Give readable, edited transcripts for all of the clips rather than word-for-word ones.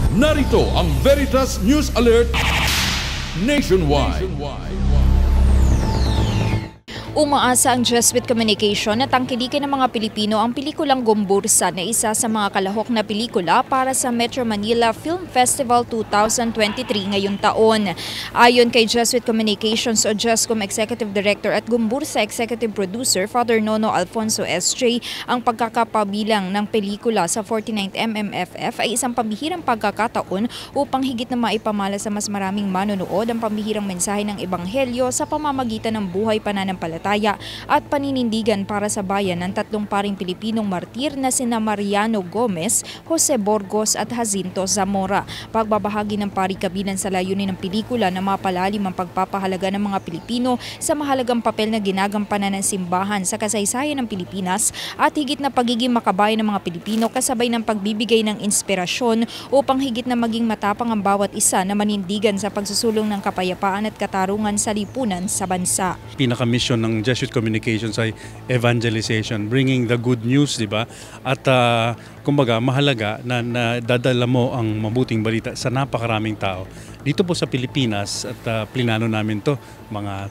Narito ang Veritas News Alert Nationwide. Umaasa ang Jesuit Communication na tangkilikin ng mga Pilipino ang pelikulang Gumbursa na isa sa mga kalahok na pelikula para sa Metro Manila Film Festival 2023 ngayong taon. Ayon kay Jesuit Communications o JESCOM Executive Director at Gumbursa Executive Producer Father Nono Alfonso S.J., ang pagkakapabilang ng pelikula sa 49th MMFF ay isang pambihirang pagkakataon upang higit na maipamala sa mas maraming manonood ang pambihirang mensahe ng Ebanghelyo sa pamamagitan ng buhay pananampalataya at paninindigan para sa bayan ng tatlong paring Pilipinong martir na sina Mariano Gomez, Jose Borgos at Jacinto Zamora. Pagbabahagi ng parikabinan sa layunin ng pelikula na mapalalim ang pagpapahalaga ng mga Pilipino sa mahalagang papel na ginagampanan ng simbahan sa kasaysayan ng Pilipinas at higit na pagiging makabayan ng mga Pilipino kasabay ng pagbibigay ng inspirasyon upang higit na maging matapang ang bawat isa na manindigan sa pagsusulong ng kapayapaan at katarungan sa lipunan sa bansa. Pinaka-mission ng Jesuit Communications ay evangelization, bringing the good news, di ba? At kumbaga mahalaga na dadala mo ang mabuting balita sa napakaraming tao. Dito po sa Pilipinas, at plinano namin to mga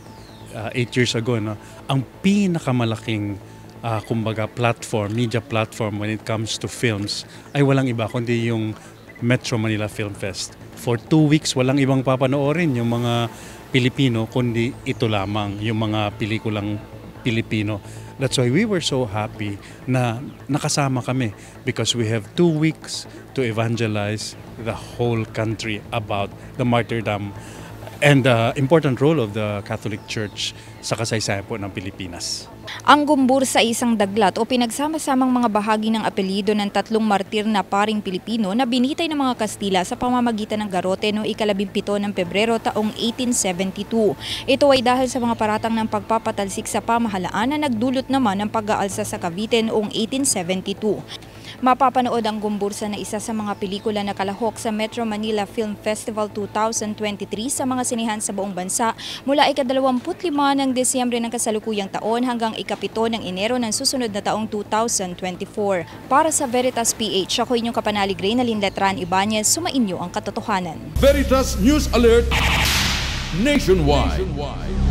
8 years ago, no? Ang pinakamalaking kumbaga platform, media platform when it comes to films ay walang iba kundi yung Metro Manila Film Fest. For 2 weeks, walang ibang papanoorin yung mga Pilipino, kundi ito lamang, yung mga pelikulang Pilipino. That's why we were so happy na nakasama kami because we have 2 weeks to evangelize the whole country about the martyrdom and the important role of the Catholic Church sa kasaysayan po ng Pilipinas. Ang Gumbursa ay isang daglat o pinagsama-samang mga bahagi ng apelyido ng tatlong martir na paring Pilipino na binitay ng mga Kastila sa pamamagitan ng garote noong 17 ng Pebrero taong 1872. Ito ay dahil sa mga paratang ng pagpapatalsik sa pamahalaan na nagdulot naman ng pag-aalsa sa Cavite noong 1872. Mapapanood ang Gumbursa na isa sa mga pelikula na kalahok sa Metro Manila Film Festival 2023 sa mga sinehan sa buong bansa mula ika-25 ng Desyembre ng kasalukuyang taon hanggang ika-7 ng Enero ng susunod na taong 2024. Para sa Veritas PH, ako inyong kapanalig Reynalyn Letran Ibanez, sumainyo ang katotohanan. Veritas News Alert Nationwide.